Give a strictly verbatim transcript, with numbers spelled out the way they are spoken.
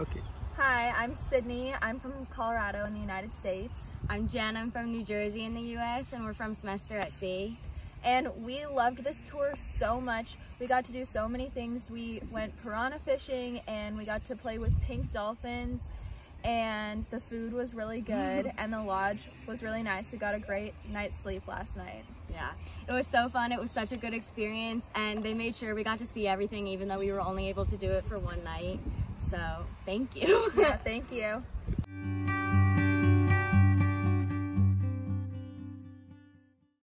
Okay. Hi, I'm Sydney. I'm from Colorado in the United States. I'm Jen. I'm from New Jersey in the U S and we're from Semester at Sea. And we loved this tour so much. We got to do so many things. We went piranha fishing and we got to play with pink dolphins, and the food was really good and the lodge was really nice. We got a great night's sleep last night. Yeah, it was so fun. It was such a good experience, and they made sure we got to see everything even though we were only able to do it for one night. So thank you. Yeah, thank you.